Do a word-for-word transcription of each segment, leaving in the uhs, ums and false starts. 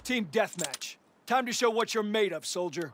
Team deathmatch. Time to show what you're made of, soldier.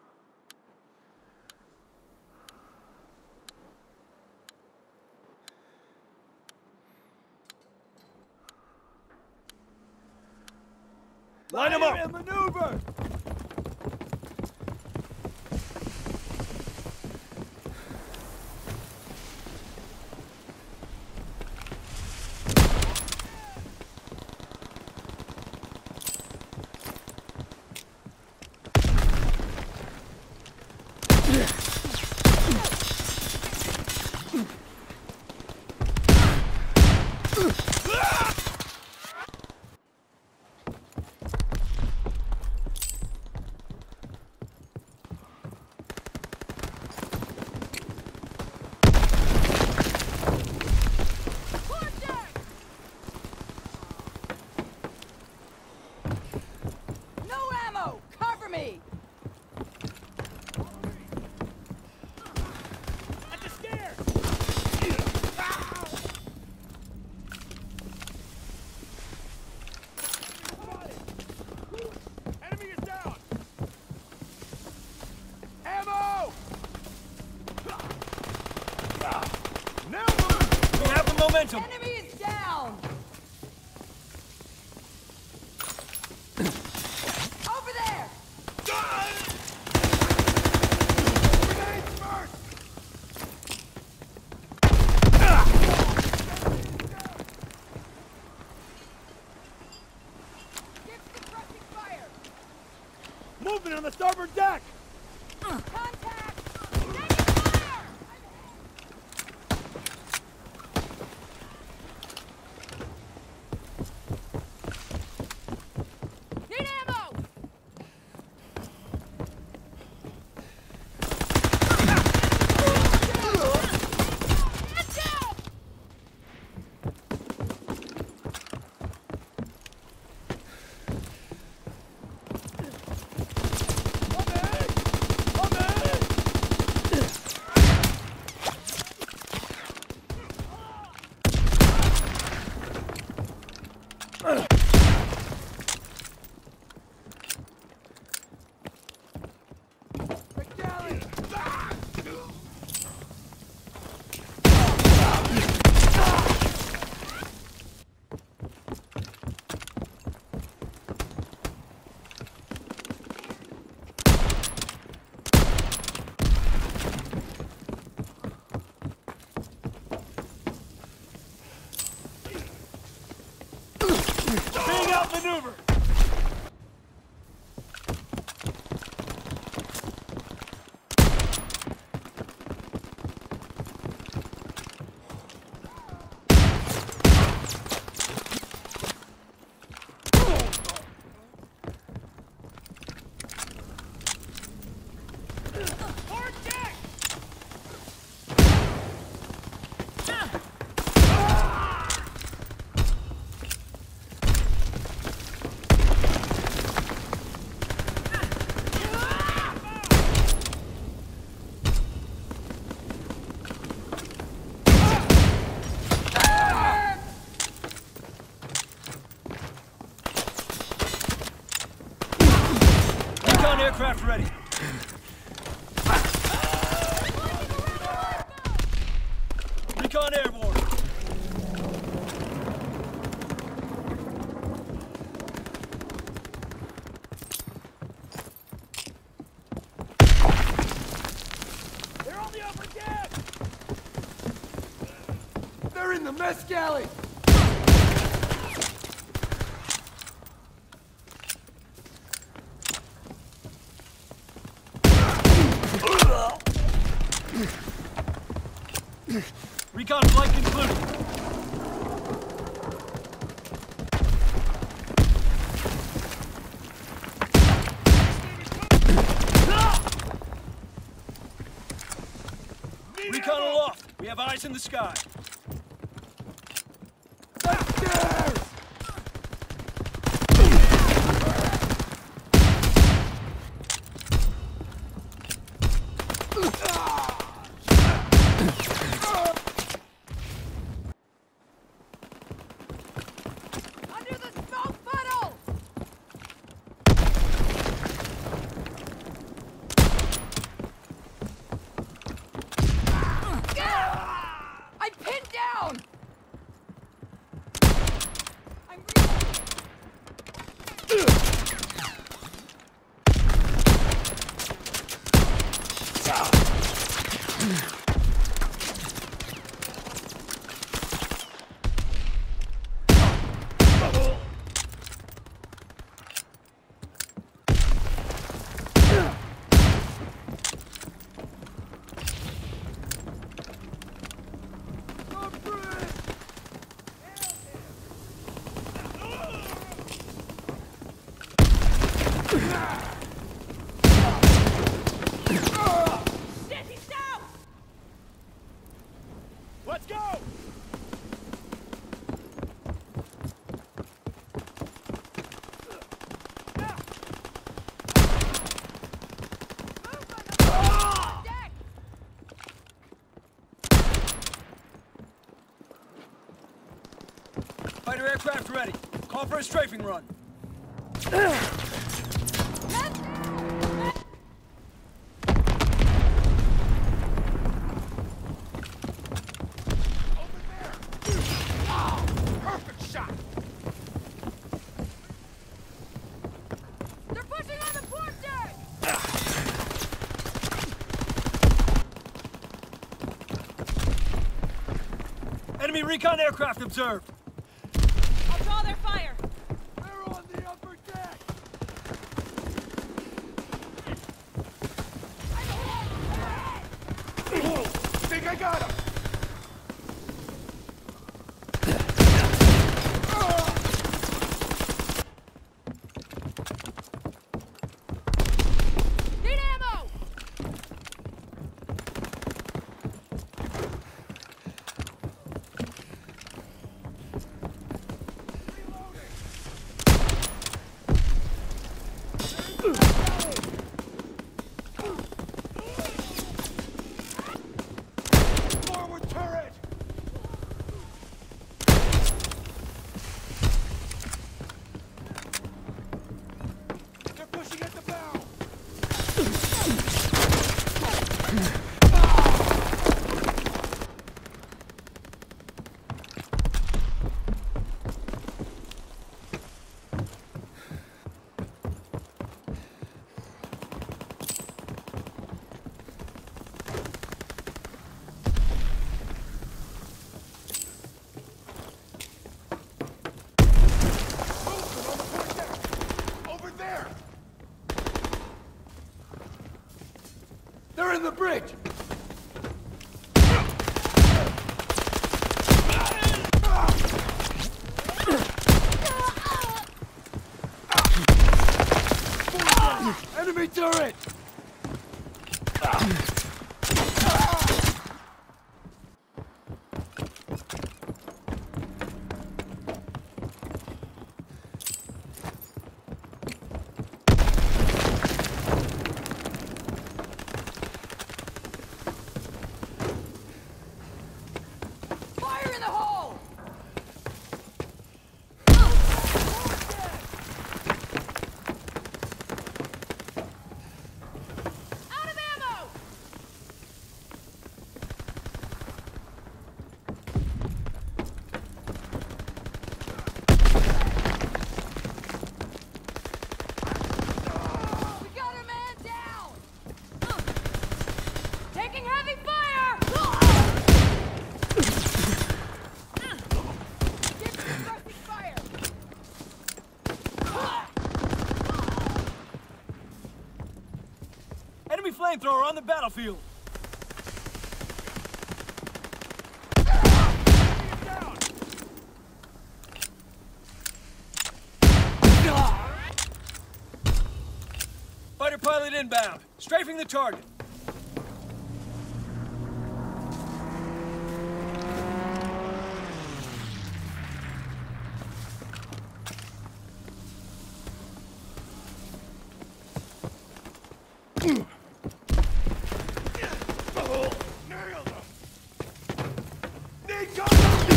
Line them up! And maneuver! Momentum. Enemy is down! Over there! Grenades first! Give suppressing fire! Movement on the starboard deck! Contact! Taking fire! Need ammo! Get down! Being outmaneuvered! Aircraft ready. Recon airborne. They're on the upper deck. They're in the mess galley. Recon flight concluded. Recon aloft. We have eyes in the sky. Upstairs! Shit, he's down! Let's go! Deck! Fighter aircraft ready. Call for a strafing run. Perfect shot! They're pushing on the port deck! Enemy recon aircraft observed. I'll draw their fire! They're on the upper deck. Think I got him! Need ammo! Forward turret! They're pushing at the bow! Movement on the port deck! Over there! They're in the bridge. Enemy turret. Fire in the hole! Out of ammo! We got a man down! Taking heavy fire! Give suppressing fire! Enemy flamethrower on the battlefield. Fighter pilot inbound. Strafing the target. Nailed him! Need contact!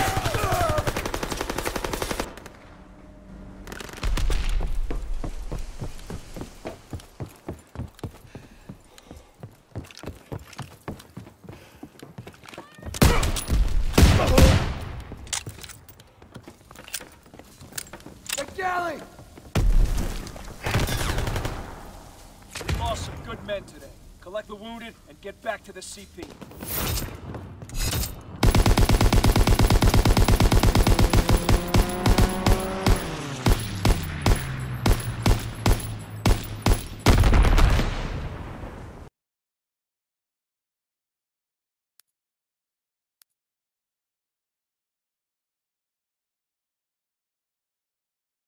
The galley. We lost some good men today. Collect the wounded and get back to the C P.